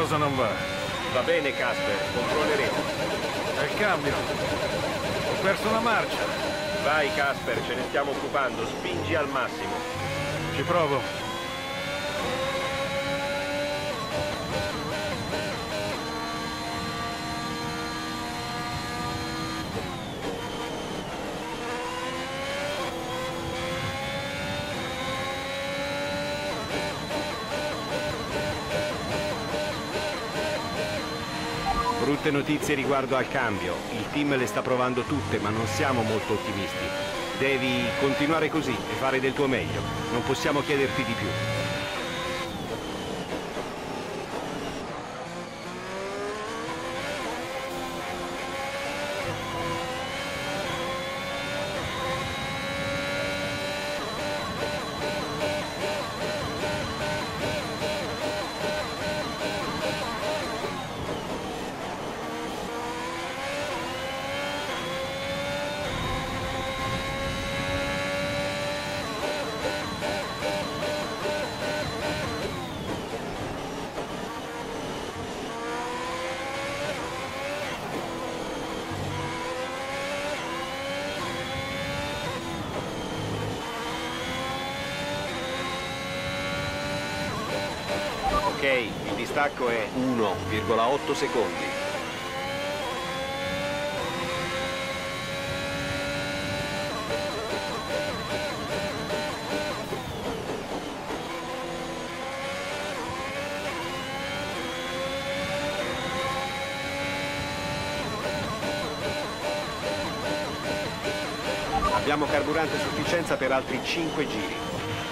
qualcosa non va. Va bene, Casper, controlleremo. È il cambio. Ho perso una marcia. Vai, Casper, ce ne stiamo occupando. Spingi al massimo. Ci provo. Brutte notizie riguardo al cambio. Il team le sta provando tutte, ma non siamo molto ottimisti. Devi continuare così e fare del tuo meglio. Non possiamo chiederti di più. Ok, il distacco è 1,8 secondi. Abbiamo carburante a sufficienza per altri 5 giri.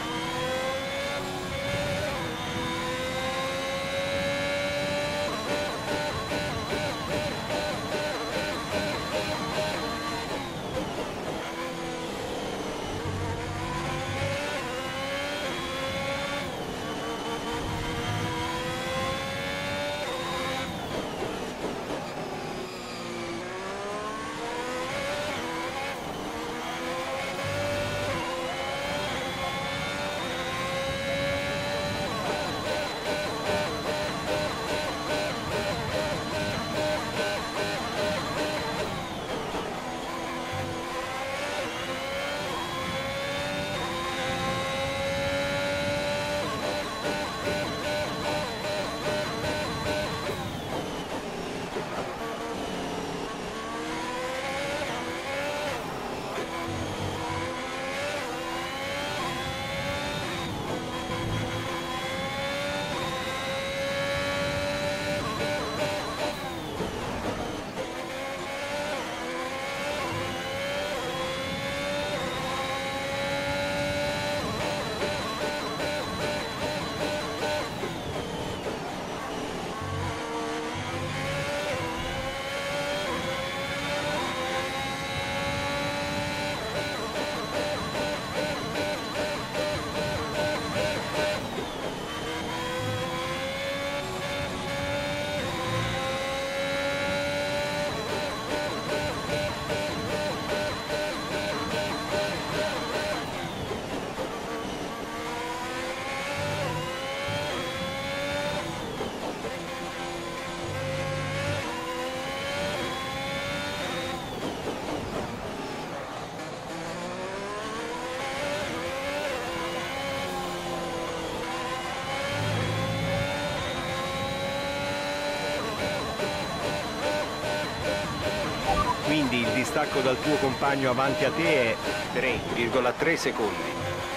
Quindi il distacco dal tuo compagno avanti a te è 3,3 secondi.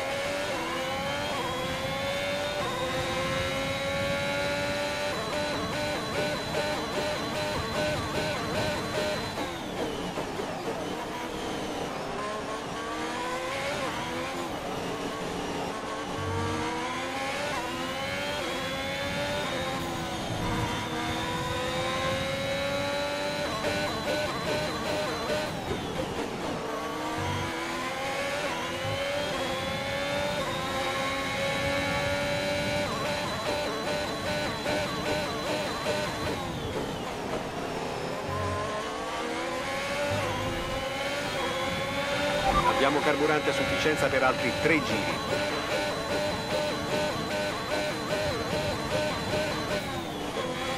Abbiamo carburante a sufficienza per altri 3 giri.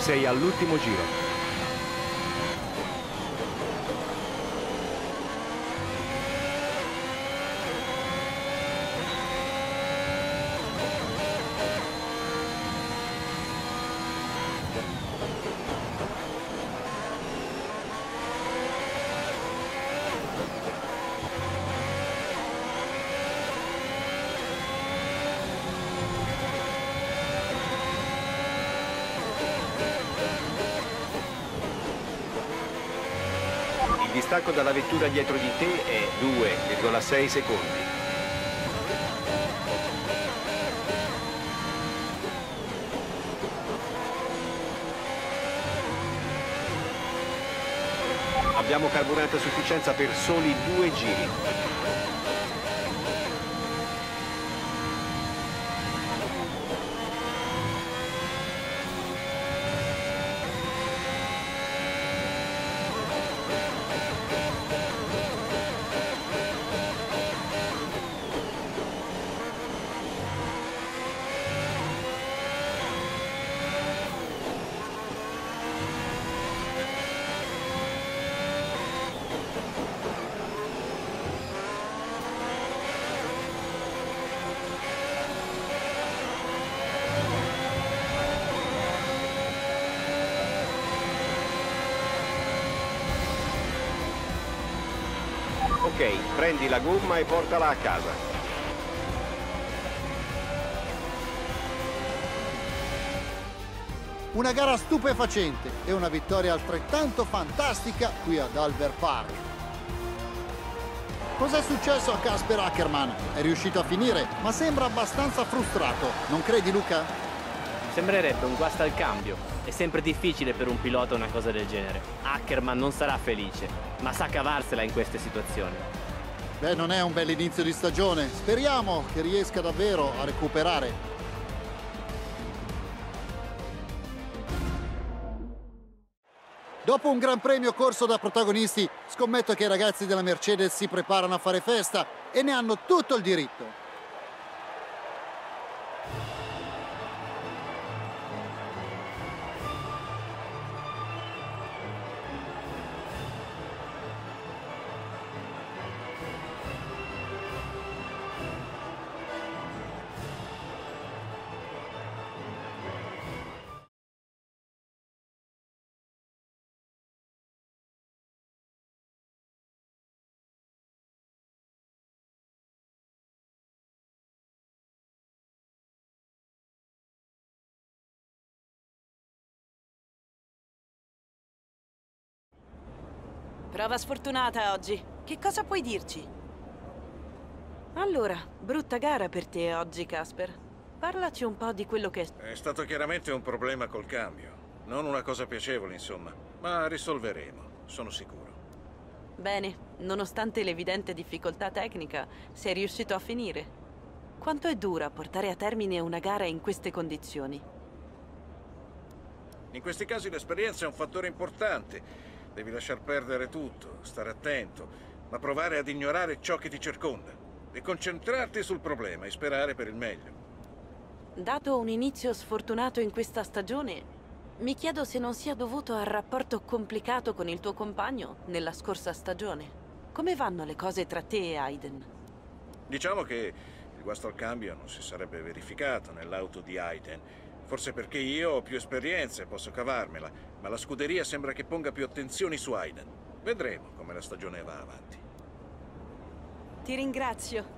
Sei all'ultimo giro. Il distacco dalla vettura dietro di te è 2,6 secondi. Abbiamo carburante a sufficienza per soli 2 giri. Ok, prendi la gomma e portala a casa. Una gara stupefacente e una vittoria altrettanto fantastica qui ad Albert Park. Cos'è successo a Kasper Ackermann? È riuscito a finire, ma sembra abbastanza frustrato. Non credi, Luca? Sembrerebbe un guasto al cambio. È sempre difficile per un pilota una cosa del genere. Ackermann non sarà felice, ma sa cavarsela in queste situazioni. Beh, non è un bel inizio di stagione. Speriamo che riesca davvero a recuperare. Dopo un gran premio corso da protagonisti, scommetto che i ragazzi della Mercedes si preparano a fare festa e ne hanno tutto il diritto. Prova sfortunata oggi. Che cosa puoi dirci? Allora, brutta gara per te oggi, Kasper. Parlaci un po' di quello che È stato chiaramente un problema col cambio. Non una cosa piacevole, insomma. Ma risolveremo, sono sicuro. Bene, nonostante l'evidente difficoltà tecnica, sei riuscito a finire. Quanto è dura portare a termine una gara in queste condizioni? In questi casi l'esperienza è un fattore importante. Devi lasciar perdere tutto, stare attento, ma provare ad ignorare ciò che ti circonda e concentrarti sul problema e sperare per il meglio. Dato un inizio sfortunato in questa stagione, mi chiedo se non sia dovuto al rapporto complicato con il tuo compagno nella scorsa stagione. Come vanno le cose tra te e Hayden? Diciamo che il guasto al cambio non si sarebbe verificato nell'auto di Hayden. Forse perché io ho più esperienza e posso cavarmela, ma la scuderia sembra che ponga più attenzioni su Hayden. Vedremo come la stagione va avanti. Ti ringrazio.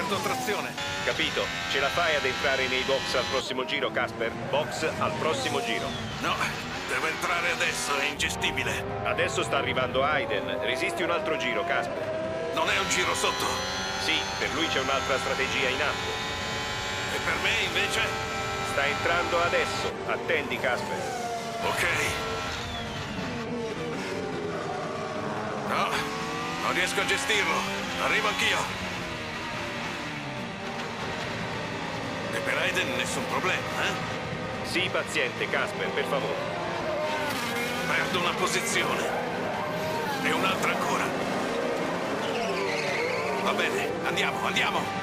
perdo trazione. Capito? Ce la fai ad entrare nei box al prossimo giro, Casper? Box al prossimo giro. No, devo entrare adesso, è ingestibile. Adesso sta arrivando Hayden. Resisti un altro giro, Casper. Non è un giro sotto. Sì, per lui c'è un'altra strategia in atto. E per me, invece? Sta entrando adesso. Attendi, Casper. Ok. No, non riesco a gestirlo. Arrivo anch'io. E per Hayden nessun problema, eh? Sii paziente, Casper, per favore. Perdo una posizione. E un'altra ancora. Va bene, andiamo, andiamo.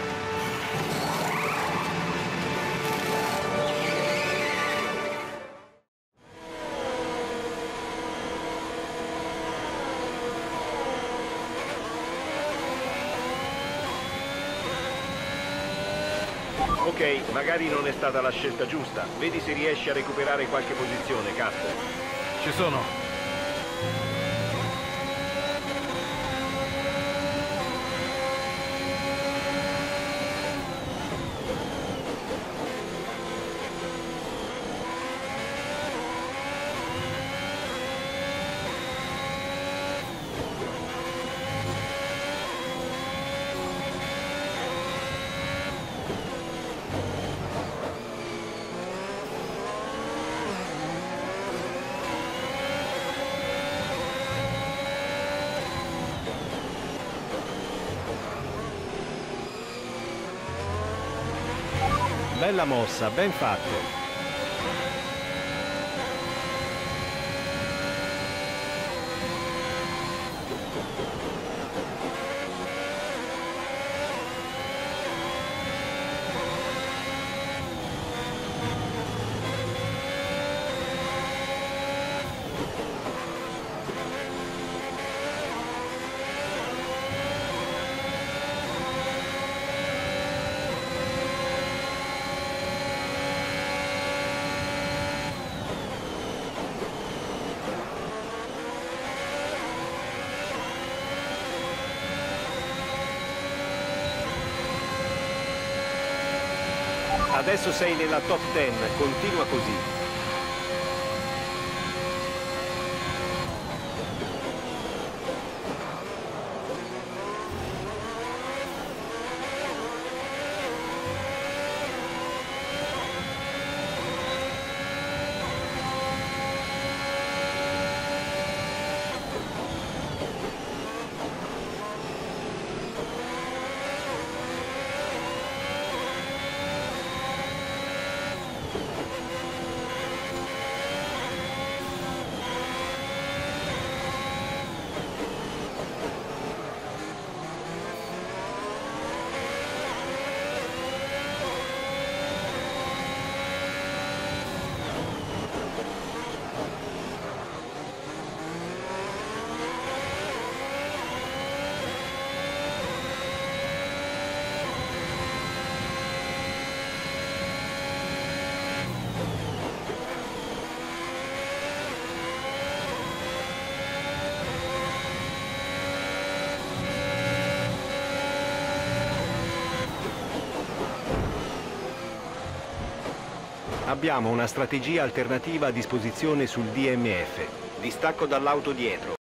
Ok, magari non è stata la scelta giusta. Vedi se riesci a recuperare qualche posizione, Casper. Ci sono. Bella mossa, ben fatto. Adesso sei nella top 10, continua così. Abbiamo una strategia alternativa a disposizione sul DMF. Distacco dall'auto dietro.